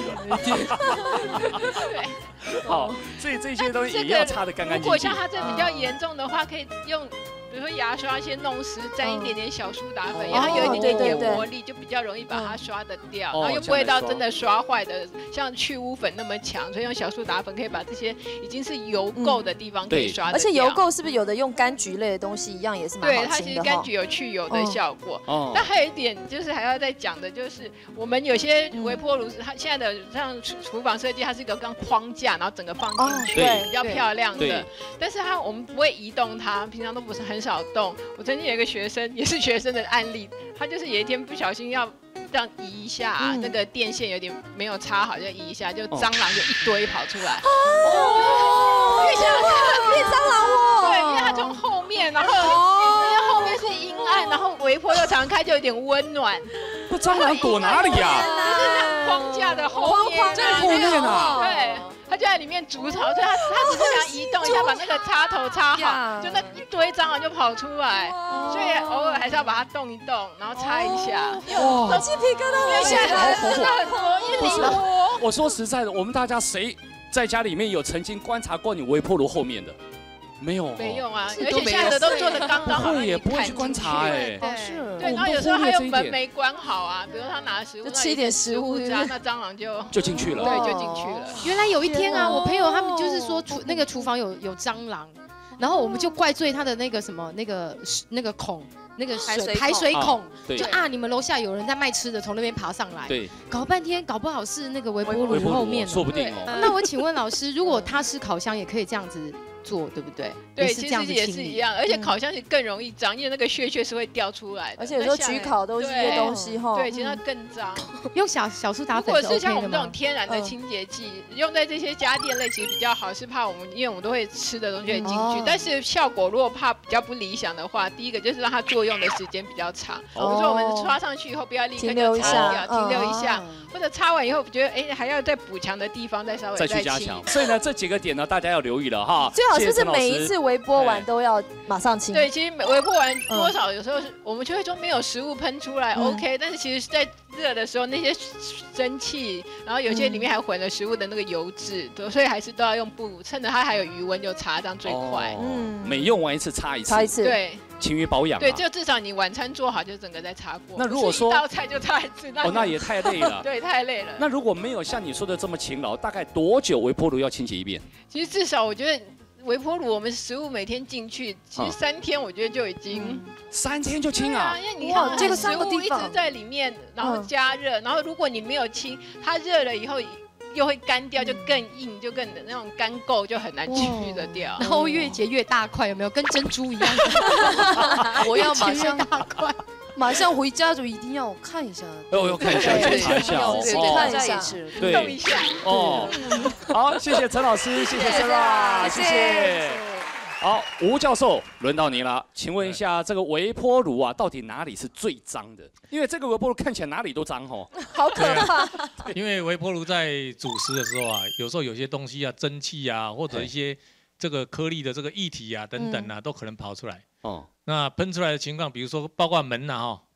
对。 好，所以这些东西也要擦得干干净净。 如果像它这比较严重的话，可以用。比如说牙刷先弄湿，沾一点点小苏打粉，然后有一点点点磨力，就比较容易把它刷得掉，然后又不会到真的刷坏的，像去污粉那么强，所以用小苏打粉可以把这些已经是油垢的地方可以刷得掉。 而且油垢是不是有的用柑橘类的东西一样也是蛮好清的？ 对，它其实柑橘有去油的效果。哦。但还有一点就是还要再讲的，就是我们有些微波炉，它现在的像厨房设计，它是一个跟框架，然后整个放进去，比较漂亮的。但是它我们不会移动它，平常都不是很少动。我曾经有一个学生，也是学生的案例，他就是有一天不小心要这样移一下、啊，嗯、那个电线有点没有插好，就移一下，就蟑螂就一堆跑出来。哦， 变蟑螂窝。 对，因为它从后面，然后因为后面是阴暗，然后微波又常开，就有点温暖。 那蟑螂躲哪里呀？ 就是那框架的后面， 在后面啊。 对。他就在里面筑巢，所以他他只是想移动一下，把那个插头插好，就那一堆蟑螂就跑出来，所以偶尔还是要把它动一动，然后擦一下。 哇，鸡皮疙瘩了！现在真的很多，一零多。 我说实在的，我们大家谁在家里面有曾经观察过你微波炉后面的？没有， 没有啊，而且现在的都做的刚刚好， 会也不会去观察哎， 是，对，然后有时候还有门没关好啊，比如他拿食物， 就吃一点食物渣，那蟑螂就就进去了， 对，就进去了。 原来有一天啊，我朋友他们就是说厨那个厨房有有蟑螂，然后我们就怪罪他的那个什么那个那个孔。那个水排水孔，就啊，你们楼下有人在卖吃的，从那边爬上来， 对， 搞半天，搞不好是那个微波炉后面， 说不定哦。 那我请问老师，如果他是烤箱，也可以这样子做，对不对？ 对，其实也是一样，而且烤箱是更容易脏，因为那个屑屑是会掉出来的， 而且有时候焗烤都是这些东西哈， 对，其实它更脏。 用小小苏打粉， 如果是像我们这种天然的清洁剂，用在这些家电类其实比较好，是怕我们因为我们都会吃的东西会进去，但是效果如果怕比较不理想的话，第一个就是让它作用的时间比较长。比如说我们刷上去以后，不要立刻就擦掉，停留一下，或者擦完以后觉得哎还要再补强的地方再稍微再去加强。所以呢，这几个点呢，大家要留意了哈。 最好是不是每一次微波完都要马上清？ 对，其实微波完多少有时候是我们就会说没有食物喷出来 OK， 但是其实在热的时候那些蒸汽，然后有些里面还混了食物的那个油脂，所以还是都要用布，趁着它还有余温就擦，这样最快。 嗯，每用完一次擦一次， 擦一次， 对。 勤于保养， 对，就至少你晚餐做好就整个再擦过。 那如果说一道菜就擦一次， 哦，那也太累了。 对，太累了。 那如果没有像你说的这么勤劳，大概多久微波炉要清洁一遍？ 其实至少我觉得微波炉我们食物每天进去，其实三天我觉得就已经、嗯、 三天就清啊， 因为你看这个食物一直在里面，然后加热，然后如果你没有清，它热了以后。又会干掉，就更硬，就更那种干垢就很难去得掉， 然后越结越大块，有没有？跟珍珠一样。 我要马上大块， 马上回家就一定要看一下。 哦，要看一下，检查一下哦， 看一下， 对， 动一下。 哦，好，谢谢陈老师，谢谢 Sarah， 谢谢。好，吴教授，轮到你了。请问一下，这个微波炉啊，到底哪里是最脏的？因为这个微波炉看起来哪里都脏哦， 好可怕。 因为微波炉在煮食的时候啊，有时候有些东西啊，蒸汽啊，或者一些这个颗粒的这个液体啊等等啊，都可能跑出来。哦，那喷出来的情况，比如说包括门呐哈，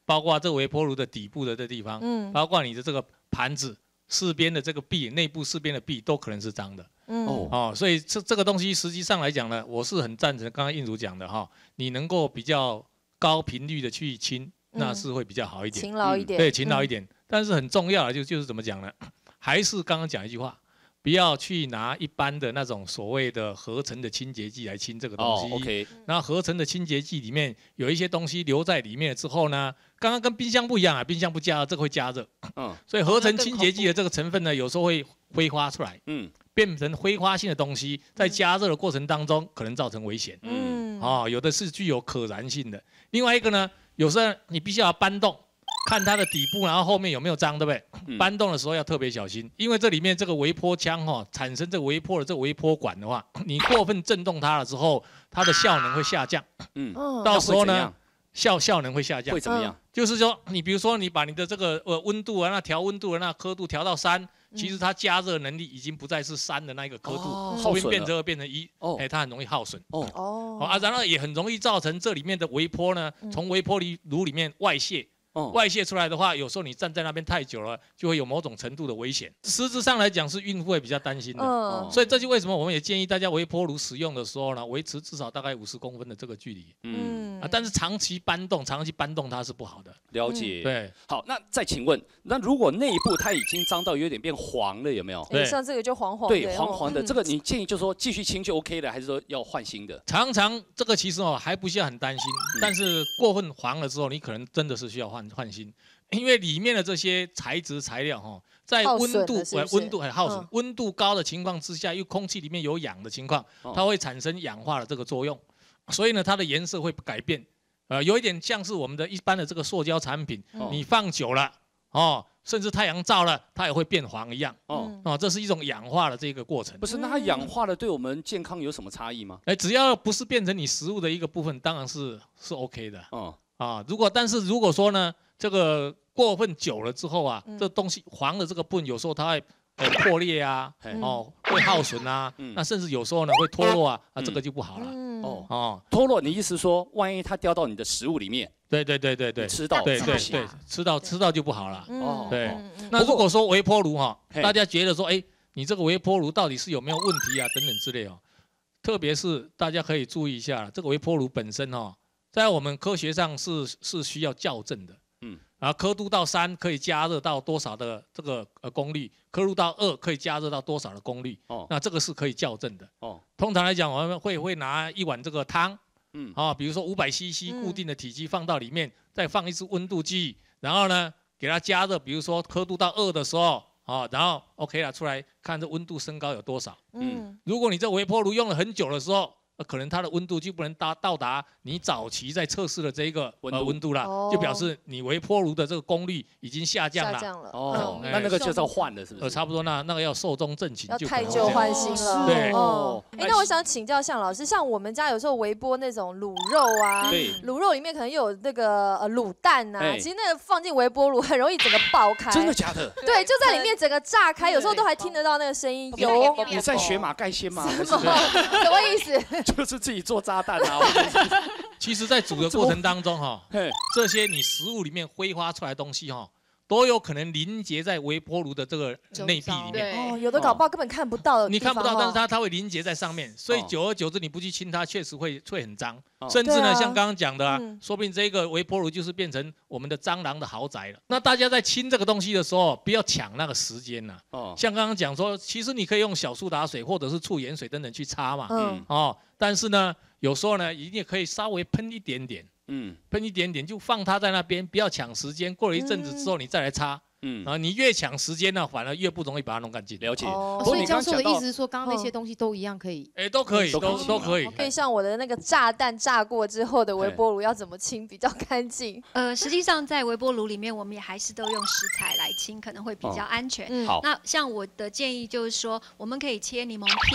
包括这个微波炉的底部的这地方，嗯，包括你的这个盘子四边的这个壁，内部四边的壁都可能是脏的。嗯哦，所以这这个东西实际上来讲呢，我是很赞成刚刚映如讲的哈，你能够比较高频率的去清，那是会比较好一点， 勤劳一点， 对，勤劳一点。但是很重要的就就是怎么讲呢？还是刚刚讲一句话。不要去拿一般的那种所谓的合成的清洁剂来清这个东西。 哦 ，OK。 那合成的清洁剂里面有一些东西留在里面之后呢，刚刚跟冰箱不一样啊，冰箱不加热，这个会加热。嗯。所以合成清洁剂的这个成分呢，有时候会挥发出来，嗯，变成挥发性的东西，在加热的过程当中可能造成危险。嗯。哦，有的是具有可燃性的。另外一个呢，有时候你必须要搬动。看它的底部，然后后面有没有脏，对不对？嗯、搬动的时候要特别小心，因为这里面这个微波枪哈、哦，产生这个微波的这个微波管的话，你过分震动它了之后，它的效能会下降。嗯，到时候呢，效效能会下降。 会怎么样？ 就是说，你比如说你把你的这个呃温度啊，那调温度的那刻度调到三，其实它加热能力已经不再是三的那个刻度， 哦、 后面变成变成一，哦，哎，它很容易耗损。哦哦啊，然后也很容易造成这里面的微波呢，从微波炉里面外泄。哦、外泄出来的话，有时候你站在那边太久了，就会有某种程度的危险。实质上来讲，是孕妇会比较担心的。嗯、所以这就为什么我们也建议大家微波炉使用的时候呢，维持至少大概五十公分的这个距离。嗯啊，但是长期搬动，长期搬动它是不好的。 了解。 嗯、对。 好，那再请问，那如果内部它已经脏到有点变黄了，有没有？ 对，像这个就黄黄的。 对，黄黄的，这个你建议就说继续清就 OK 了，还是说要换新的？ 常常这个其实哦还不需要很担心，嗯、但是过分黄了之后，你可能真的是需要换换新。因为里面的这些材质材料哈，在温度呃温度很耗损，温度高的情况之下，因为空气里面有氧的情况，它会产生氧化的这个作用，所以呢，它的颜色会改变，呃，有一点像是我们的一般的这个塑胶产品，你放久了哦，甚至太阳照了，它也会变黄一样，哦哦，这是一种氧化的这个过程。 不是，那它氧化了对我们健康有什么差异吗？ 哎，只要不是变成你食物的一个部分，当然是是 OK 的，哦啊，如果但是如果说呢？这个过分久了之后啊，嗯、这东西黄的这个部分有时候它会呃破裂啊，嗯、哦会耗损啊，嗯、那甚至有时候呢会脱落啊，啊这个就不好了。嗯、哦哦，脱落，你意思说，万一它掉到你的食物里面， 对对对对对， 吃到对对对，吃到吃到就不好了。哦，对。那如果说微波炉哈，大家觉得说，哎，你这个微波炉到底是有没有问题啊？等等之类哦，特别是大家可以注意一下，这个微波炉本身哦，在我们科学上是是需要校正的。嗯，啊，刻度到三可以加热到多少的这个呃功率？刻度到二可以加热到多少的功率？哦，那这个是可以校正的。哦，通常来讲，我们会会拿一碗这个汤，嗯，啊，比如说五百 C C 固定的体积放到里面，嗯、再放一支温度计，然后呢给它加热，比如说刻度到二的时候，啊，然后 OK 了，出来看这温度升高有多少？嗯，如果你这微波炉用了很久的时候。呃，可能它的温度就不能达到达你早期在测试的这一个呃温度了，哦、就表示你微波炉的这个功率已经下降了。 下降了哦，嗯、那那个就是要换了，是不是？ 呃，差不多那那个要寿终正寝， 要太旧换新了。 对哦。哎，那我想请教向老师，像我们家有时候微波那种卤肉啊，卤肉里面可能又有那个呃卤蛋呐、啊，其实那个放进微波炉很容易整个爆开。 真的假的？ 对，就在里面整个炸开，有时候都还听得到那个声音。有， 你在学马盖先吗？ 什么？什么意思？ 就是自己做炸弹啊！ 其实，在煮的过程当中哈，这些你食物里面挥发出来的东西哈，都有可能凝结在微波炉的这个内壁里面。 哦，有的搞不好根本看不到。 你看不到，但是它它会凝结在上面，所以久而久之你不去清它，确实会会很脏。甚至呢，像刚刚讲的啊，说不定这个微波炉就是变成我们的蟑螂的豪宅了。那大家在清这个东西的时候，不要抢那个时间呐。哦。像刚刚讲说，其实你可以用小苏打水或者是醋盐水等等去擦嘛。嗯。哦，但是呢，有时候呢，你也可以稍微喷一点点。嗯，喷一点点就放它在那边，不要抢时间。过了一阵子之后，你再来擦。嗯，啊，你越抢时间呢，反而越不容易把它弄干净。 了解。 哦、所以教授的意思是说，刚刚那些东西都一样可以？ 哎、欸，都可以，都都可以。 可以像我的那个炸弹炸过之后的微波炉要怎么清比较干净？ 呃，实际上在微波炉里面，我们也还是都用食材来清，可能会比较安全。哦、 好。 那像我的建议就是说，我们可以切柠檬片。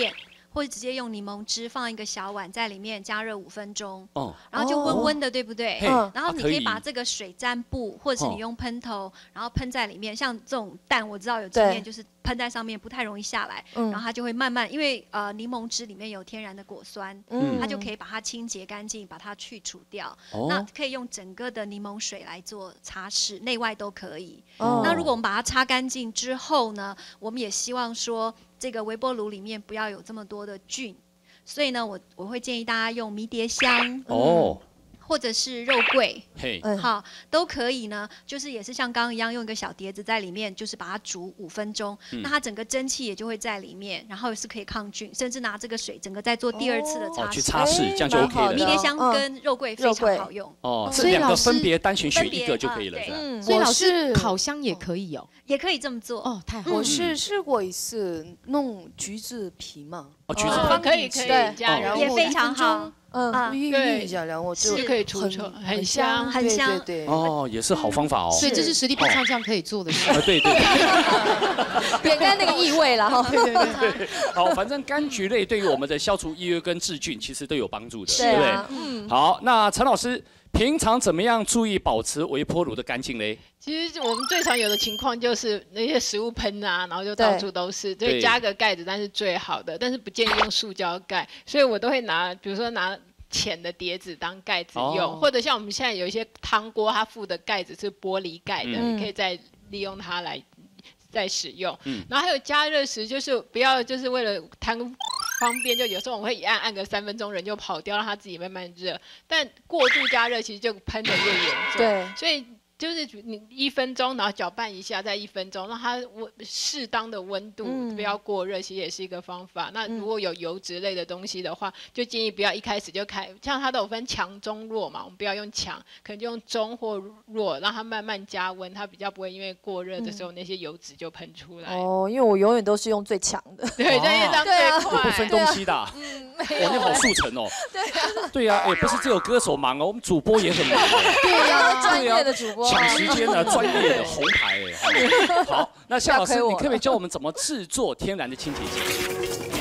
或者直接用柠檬汁放一个小碗在里面加热五分钟，哦，然后就温温的，对不对？嗯，然后你可以把这个水沾布，或者是你用喷头，然后喷在里面。像这种蛋，我知道有经验，就是喷在上面不太容易下来，然后它就会慢慢，因为呃柠檬汁里面有天然的果酸，嗯，它就可以把它清洁干净，把它去除掉。那可以用整个的柠檬水来做擦拭，内外都可以。那如果我们把它擦干净之后呢，我们也希望说这个微波炉里面不要有这么多的菌，所以呢，我我会建议大家用迷迭香哦。或者是肉桂，嘿，好，都可以呢。就是也是像刚刚一样，用一个小碟子在里面，就是把它煮五分钟，嗯、那它整个蒸汽也就会在里面，然后是可以抗菌，甚至拿这个水整个再做第二次的擦拭，哦、 去擦拭，这样就 OK 了。 迷迭香跟肉桂非常好用哦，是两个分别单选选一个就可以了。 嗯，所以老师烤箱也可以哦， 也可以这么做哦，太好。 我是试过一次弄橘子皮嘛， 哦，橘子皮可以可以加，然后也非常好。 嗯，对，一下，然后就可以除臭，很香， 很香， 对对。 哦，也是好方法哦。 所以这是实力派上这样可以做的事。 对对。 点开那个异味了哈。 对对对。好，反正柑橘类对于我们的消除异味跟治菌，其实都有帮助的，对不对？嗯。好，那陈老师平常怎么样注意保持微波炉的干净嘞？ 其实我们最常有的情况就是那些食物喷啊，然后就到处都是，所以加个盖子，但是最好的，但是不建议用塑胶盖，所以我都会拿，比如说拿浅的碟子当盖子用，哦、或者像我们现在有一些汤锅，它附的盖子是玻璃盖的，嗯、你可以再利用它来再使用。嗯、然后还有加热时，就是不要就是为了贪方便，就有时候我们会一按按个三分钟，人就跑掉，让它自己慢慢热。但过度加热其实就喷得越严重。 对， 所以。就是你一分钟，然后搅拌一下，再一分钟，让它温适当的温度，嗯、不要过热，其实也是一个方法。那如果有油脂类的东西的话，就建议不要一开始就开，像它都有分强、中、弱嘛，我们不要用强，可能就用中或弱，让它慢慢加温，它比较不会因为过热的时候、嗯、那些油脂就喷出来。 哦，因为我永远都是用最强的， 对，这样最快， 不分东西的、啊。嗯，哇，你好速成哦。对对呀，哎，不是只有歌手忙哦，我们主播也很忙。 对呀，专业的主播。 抢时间的专业的红牌哎，好，那夏老师，你可不可以教我们怎么制作天然的清洁剂？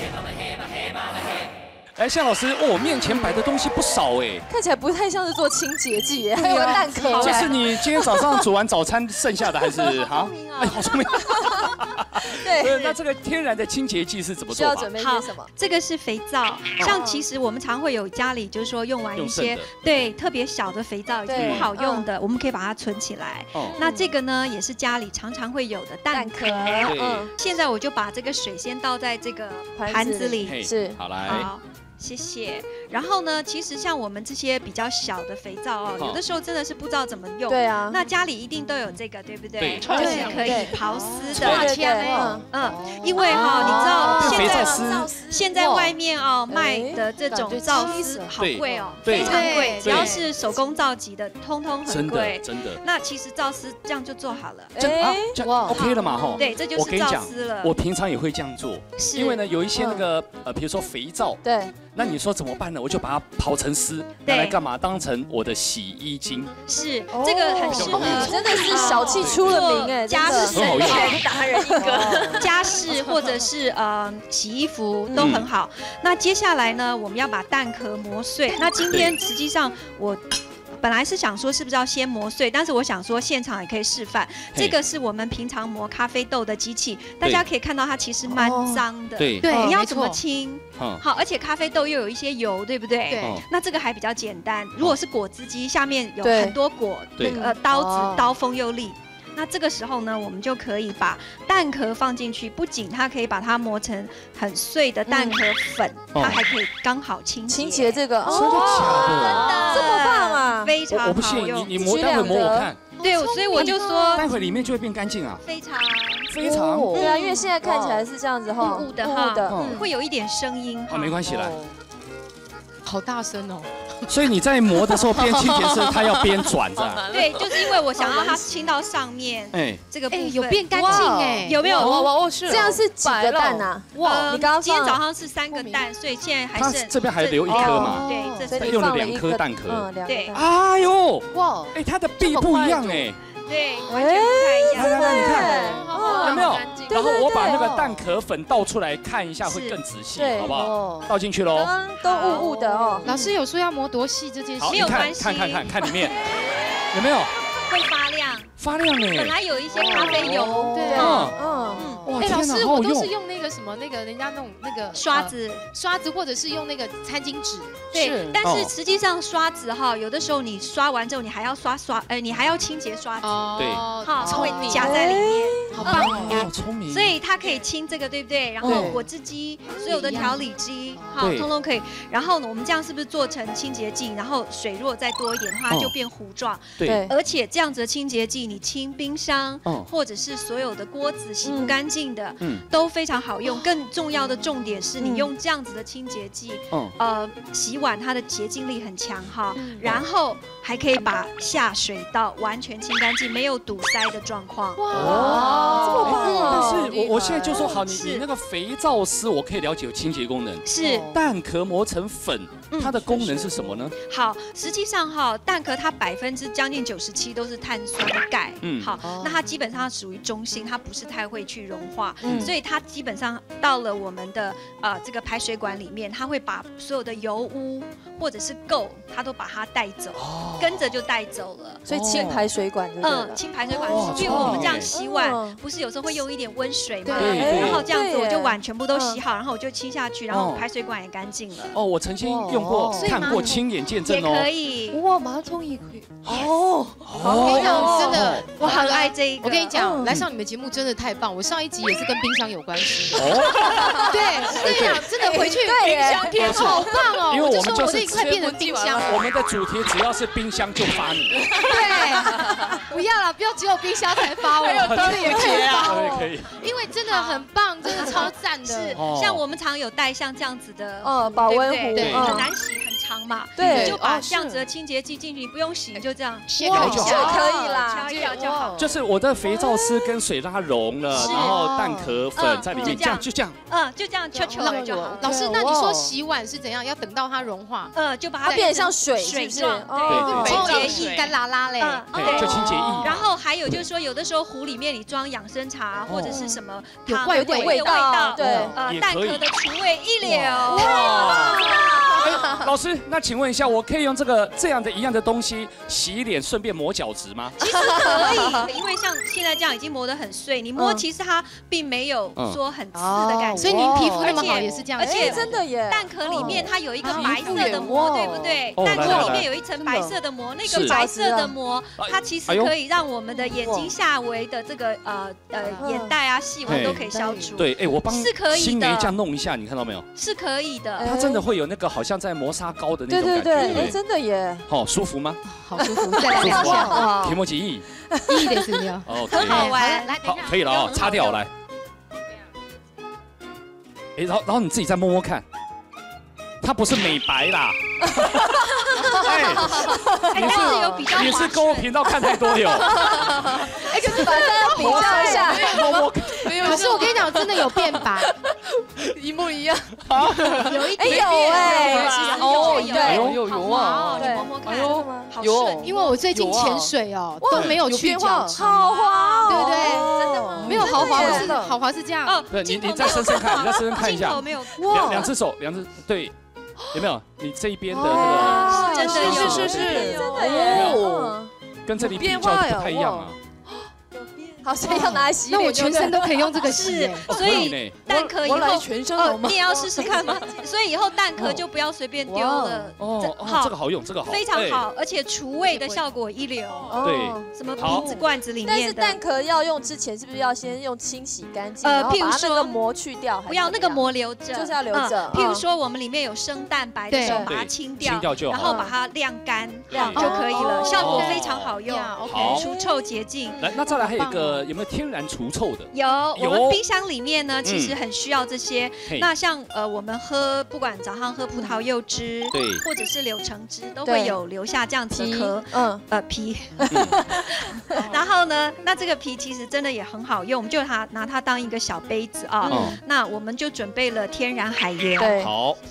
哎，夏老师，哦，我面前摆的东西不少哎， 看起来不太像是做清洁剂耶，还有蛋壳。 这是你今天早上煮完早餐剩下的还是哈？哎，好聪明。对，那这个天然的清洁剂是怎么做法？ 需要准备些什么？ 这个是肥皂，像其实我们常会有家里就是说用完一些对特别小的肥皂已经不好用的，我们可以把它存起来。那这个呢也是家里常常会有的蛋壳。嗯，现在我就把这个水先倒在这个盘子里， 是，好来。 好。谢谢。然后呢，其实像我们这些比较小的肥皂哦，有的时候真的是不知道怎么用。对啊。那家里一定都有这个，对不对？对。就是可以刨丝的。 对对。 嗯，因为哈，你知道现在现在外面哦卖的这种皂丝好贵哦，非常贵，只要是手工皂级的，通通很贵。 真的。真的。 那其实皂丝这样就做好了。 哎，哇 ，OK 了嘛哈？ 对，这就是皂丝了。 我平常也会这样做，因为呢有一些那个呃，比如说肥皂。 对。 那你说怎么办呢？我就把它刨成丝，拿来干嘛？当成我的洗衣精。 是，这个很适合， 真的是小气出了名哎， 家事省钱达人一个，家事或者是呃洗衣服都很好。那接下来呢，我们要把蛋壳磨碎。那今天实际上我。本来是想说是不是要先磨碎，但是我想说现场也可以示范。这个是我们平常磨咖啡豆的机器，大家可以看到它其实蛮脏的。对对，你要怎么清？好，而且咖啡豆又有一些油，对不对？对。那这个还比较简单。如果是果汁机，下面有很多果，那个刀子刀锋又利。那这个时候呢，我们就可以把蛋壳放进去，不仅它可以把它磨成很碎的蛋壳粉，它还可以刚好清洁。 清洁这个， 真的假的？ 这么棒啊！ 非常好用。 我不信，你你磨待会磨我看。 对，所以我就说， 待会里面就会变干净啊。 非常非常。 对啊，因为现在看起来是这样子哈， 雾雾的哈，会有一点声音。 啊，没关系啦。 好大声哦！ 所以你在磨的时候边清洁是它要边转着。 对，就是因为我想让它清到上面，哎，这个部分有变干净哎， 有没有？ 哇哇哇！这样是几个蛋啊？哇，你刚刚今天早上是三个蛋，所以现在还剩这边还留一颗嘛？ 对， 这用了两颗蛋壳。 对。 哎呦，哇！哎，它的壁不一样哎。 对，完全不太一样。 来来来，你看，有没有？然后我把那个对蛋壳粉倒出来看一下，会更仔细， 对好不好？ 哦倒进去喽。 刚刚都雾雾的哦。 老师有说要磨多细这件事， 好，你看看看看看里面有没有会发亮， 发亮哎？ 本来有一些咖啡油， 对， 嗯嗯。 哎，老哇天哪， 师，我都好好用是用那个什么那个人家那种那个刷子， 刷子，或者是用那个餐巾纸。 对，但哦是实际上刷子哈，有的时候你刷完之后，你还要刷刷，呃，你还要清洁刷子， 对好， 聪会明夹在里面， 好棒哦， 哦！ 聪明。 所以它可以清这个，对不对？然后对果汁机，所有的调理机，好， 对通通可以。然后呢，我们这样是不是做成清洁剂？然后水如果再多一点的话，它就变糊状。 对， 而且这样子的清洁剂，你清冰箱， 嗯或者是所有的锅子洗不干净的， 嗯都非常好用。更重要的重点是你用这样子的清洁剂， 嗯呃，洗碗它的洁净力很强哈， 嗯然后还可以把下水道完全清干净，没有堵塞的状况。 哇，这么棒哦！ 但是我我现在就说好，你是你那个肥皂丝我可以了解有清洁功能， 是。 蛋壳磨成粉， 嗯它的功能是什么呢？ 好，实际上哈，蛋壳它百分之将近九十七都是碳酸钙， 嗯嗯，好，那它基本上属于中性，它不是太会去融化， 嗯所以它基本上到了我们的呃这个排水管里面，它会把所有的油污或者是垢，它都把它带走，跟着就带走了。 所以清排水管就对了嗯，。清排水管哇， 比如我们这样洗碗哦， 不是有时候会用一点温水嘛， 对对然后这样子对耶我就碗全部都洗好，然后我就清下去，然后哦排水管也干净了， 哦，我曾经用过哇， 看过，亲眼见证也哦。 可以。 哇，马桶也可以哦。 我跟你讲，真的， 我很爱这一个。 我跟你讲， 嗯来上你们节目真的太棒。我上一集也是跟冰箱有关系。 哦， 对，我跟你讲，真的回去对耶冰箱贴好棒哦！ 因为我就我们就是说我这里快变成冰箱了。 我们的主题只要是冰箱就发你， 对，不要了，不要只有冰箱才发我，还有端午节啊可以可以。 因为真的很棒，真的超赞的。 是哦像我们常有带像这样子的， 哦，保温壶， 对不对嗯很难洗，很长嘛， 对你就把哦这样子的清洁剂进去，你不用洗，你就这样哇卸开就就好。 可以啦敲。一敲就好。 就是我的肥皂丝跟水让它溶了， 是然后蛋壳粉在里面， 嗯这样就这样。 嗯，就这样敲敲了就好。 老师， 对那你说哇洗碗是怎样？要等到它融化， 呃，就把它它变得像水， 水是不是？ 状， 哦对清洁水液。 干拉拉嘞。 嗯对， 对就清洁液。 然后还有就是说，有的时候壶里面你装养生茶或者是什么汤有怪味有点味道， 对呃， 也可以蛋壳的除味一流。 哇！哎老师，那请问一下，我可以用这个这样的一样的东西洗脸，顺便磨脚趾吗？ 其实可以，因为像现在这样已经磨得很碎，你摸嗯其实它并没有说很刺的感觉。 所以您皮肤那么好而且也是这样而且洗的。 真的耶。 蛋壳里面它有一个哦白色的膜，对不对？ 哦蛋壳来来来里面有一层白色的膜，那是个白色的膜哎， 它其实哎呦可以让我们的眼睛下围的这个呃呃嗯眼袋啊、细纹都可以消除。 对，哎，我帮是可以的新梅这样弄一下，你看到没有？ 是可以的。 它真的会有那个好像在磨砂膏的那对对种感觉， 对， 对哎，真的耶。 好舒服吗？ 好舒服，再来两下。 哇提莫吉意一的怎么样？ ，OK， 很好玩来， 好，可以了哦，擦掉来。哎，然后然后你自己再摸摸看，它不是美白啦。哎， 哎，但是有比较你滑顺是购物频道看太多了哟。 哎，可是把大家比较一下， 摸摸没有， 可是我跟你讲，真的有变白， 一模一样。 有一哎点有哎， 其实哦有对， 有有好有啊， 滑哦，你摸摸看， 哎呦好有顺。 因为我最近潜水哦，都没有去变化角质， 好滑哦， 对不对真的吗没有豪华， 真的耶我是豪华是这样。 哦对，你镜头你再深深看，你再深深看一下镜头，没有两两只手，两只对，有没有？你这一边的那个哇真的有是是是，真的耶，嗯跟这里比较不太一样啊。 好像要拿来洗脸， 那我全身都可以用这个洗是耶。， 所以呢， 蛋壳以我来后全身好哦， 吗你？也要试试看吗？所以以后蛋壳就不要随便丢了， 哦哦， 好这个好用，这个好， 非常哎。 好，而且除味的效果一流。 对哦什么好瓶子、罐子里但是面的蛋，壳要用之前，是不是要先用清洗干净？ 呃然后把它譬如说那个膜去掉，还是不要那个怎么样膜留着， 就是要留着嗯譬如嗯说我们里面有生蛋白的对时候，把它对清掉清，掉就然好。 后把它晾干， 晾就可以了， 哦效果非常好用， 呀，OK 好除臭洁净。 来，那再来还有一个有没有天然除臭的？ 有， 有我们冰箱里面呢，其实很需要这些。 嘿那像呃，我们喝不管早上喝葡萄柚汁， 对或者是柳橙汁，都对会有留下这样子的壳。 嗯， 呃皮， 嗯然后呢，那这个皮其实真的也很好用，我们就它拿它当一个小杯子啊。 哦， 那我们就准备了天然海盐， 对， 好， 谢谢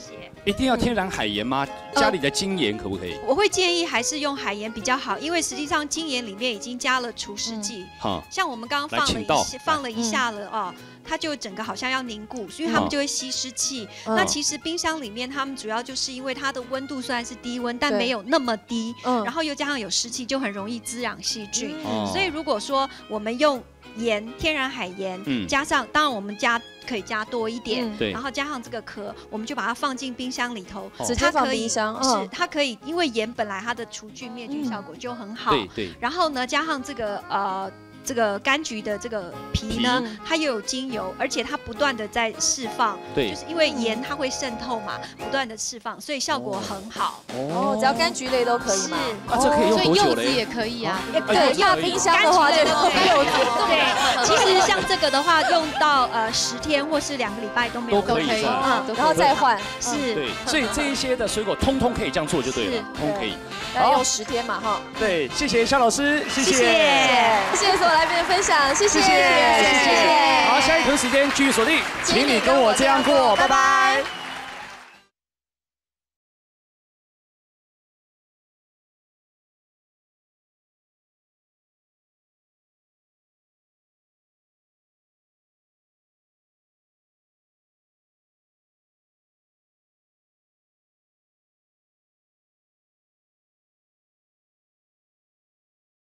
一定要天然海盐吗？家里的精盐可不可以？ 我会建议还是用海盐比较好，因为实际上精盐里面已经加了除湿剂。好，像我们刚刚放了一放了一下了哦。它就整个好像要凝固，所以它们就会吸湿气。嗯、那其实冰箱里面，它们主要就是因为它的温度虽然是低温，但没有那么低，嗯、然后又加上有湿气，就很容易滋养细菌。嗯、所以如果说我们用盐，天然海盐，嗯、加上当然我们加可以加多一点，嗯、然后加上这个壳，我们就把它放进冰箱里头， 直接放冰箱。 是它可以，因为盐本来它的除菌灭菌效果就很好。对对。然后呢，加上这个呃。这个柑橘的这个皮呢，它又有精油，而且它不断的在释放，对，就是因为盐它会渗透嘛，不断的释放，所以效果很好。 哦，只要柑橘类都可以吗？ 啊，这可以用多久嘞？ 柚子也可以啊。 对，要冰箱的话就柚子。 对，其实像这个的话，用到呃十天或是两个礼拜都没有问题。 嗯，然后再换。 是。 对，所以这一些的水果通通可以这样做就对了，通可以。 要用十天嘛哈。 对，谢谢肖老师，谢谢， 谢谢所有来宾的分享，谢谢，谢谢，谢谢。 好，下一轮时间继续锁定，请你跟我这样过，拜拜。